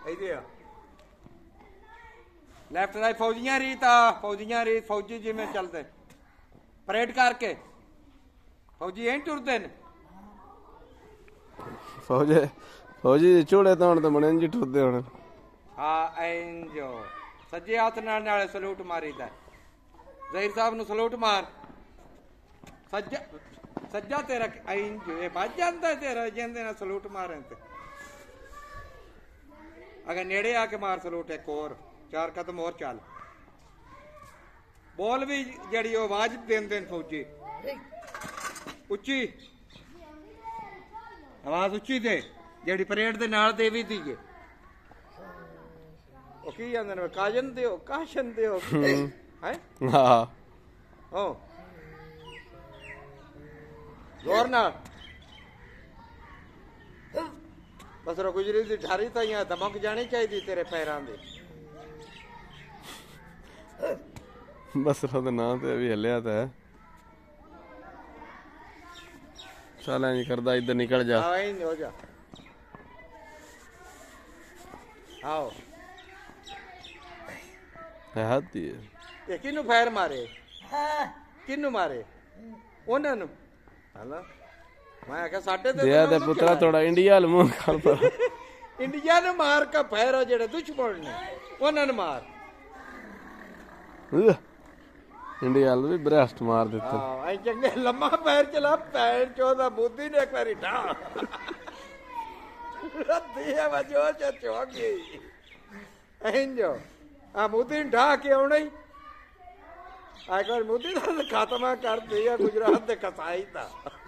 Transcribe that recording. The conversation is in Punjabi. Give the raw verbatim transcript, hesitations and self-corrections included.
ਇਹਦੇ ਆ ਲੈਫਟ ਰਾਈਟ ਫੌਜੀਆਂ ਰੀਤ ਆ ਫੌਜੀਆਂ ਰੀਤ ਫੌਜੀ ਜਿਵੇਂ ਚੱਲਦੇ ਪਰੇਡ ਕਰਕੇ ਫੌਜੀ ਐਂ ਟੁਰਦੇ ਨੇ ਫੌਜੀ ਫੌਜੀ ਝੋਲੇ ਤਾਉਣ ਤੇ ਬਣੇ ਜੀ ਟੁਰਦੇ ਹੁਣ ਹਾਂ ਇੰਜੋ ਸੱਜੇ ਹੱਥ ਨਾਲ ਨਾਲੇ ਸਲੂਟ ਮਾਰੀਦਾ ਜ਼ਹੀਰ ਸਾਹਿਬ ਨੂੰ ਸਲੂਟ ਮਾਰ ਸੱਜਾ ਸੱਜਾ ਤੇਰਾ ਇੰਜੋ ਇਹ ਵੱਜ ਜਾਂਦਾ ਤੇਰਾ ਜਿੰਦੇ ਨਾਲ ਸਲੂਟ ਮਾਰਨ ਤੇ ਅਗਰ ਨੇੜੇ ਆ ਕੇ ਮਾਰ ਸਲੂਟ ਇੱਕ ਹੋਰ ਚਾਰ ਕਦਮ ਹੋਰ ਚੱਲ ਬੋਲ ਵੀ ਜਿਹੜੀ ਉਹ ਆਵਾਜ਼ ਦਿੰਦੇ ਨੇ ਫੌਜੀ ਉੱਚੀ ਆਵਾਜ਼ ਉੱਚੀ ਦੇ ਜਿਹੜੀ ਪਰੇਡ ਦੇ ਨਾਲ ਦੇ ਵੀ ਦੀਏ ਉਹ ਕੀ ਜਾਂਦੇ ਨੇ ਕਾਜਨ ਦਿਓ ਕਾਸ਼ਨ ਦਿਓ ਹੈ ਹਾਂ ਉਹ ਜ਼ੋਰ ਨਾਲ ਬਸ ਰੋ ਗੁਜਰੀ ਦੀ ਢਾਰੀ ਤਾਂ ਜਾਂ ਧਮਕ ਜਾਣੀ ਚਾਹੀਦੀ ਤੇਰੇ ਪੈਰਾਂ ਦੇ ਬਸ ਉਹਦਾ ਨਾਂ ਤੇ ਵੀ ਹੱਲਿਆ ਤਾਂ ਹੈ ਚੱਲ ਐਂ ਕਰਦਾ ਇੱਧਰ ਨਿਕਲ ਜਾ ਹਾਂ ਇੰਜ ਹੋ ਜਾ ਆਓ ਹੈ ਹਾਦੀ ਇਹ ਕਿਹਨੂੰ ਫਾਇਰ ਮਾਰੇ ਕਿਹਨੂੰ ਮਾਰੇ ਉਹਨਾਂ ਨੂੰ ਹਲਾ ਮੈਂ ਕਿਹਾ ਸਾਡੇ ਤੇ ਦਿਆ ਤੇ ਪੁੱਤਰਾ ਥੋੜਾ ਇੰਡੀਆ ਵੱਲ ਮੂੰਹ ਕਰ ਪਰ ਇੰਡੀਆ ਨੂੰ ਮਾਰ ਕੇ ਫਾਇਰ ਜਿਹੜੇ ਦੁਸ਼ਮਣ ਨੇ ਉਹਨਾਂ ਨੂੰ ਮਾਰ ਇੰਡੀਆ ਵੱਲ ਵੀ ਬ੍ਰੈਸਟ ਮਾਰ ਦਿੱਤਾ ਹਾਂ ਐ ਚੰਗੇ ਲੰਮਾ ਪੈਰ ਚਲਾ ਪੈਰ ਚੋਦਾ ਬੁੱਧੀ ਨੇ ਇੱਕ ਵਾਰੀ ਢਾ ਰੱਦੀ ਹੈ ਵਜੋ ਚ ਚੋਗੀ ਇੰਜੋ ਆ ਮੋਦੀ ਢਾ ਕੇ ਆਉਣਾ ਹੀ ਆ ਇੱਕ ਵਾਰ ਮੋਦੀ ਦਾ ਖਾਤਮਾ ਕਰ ਦਿਆ ਗੁਜਰਾਤ ਦੇ ਕਸਾਈ ਦਾ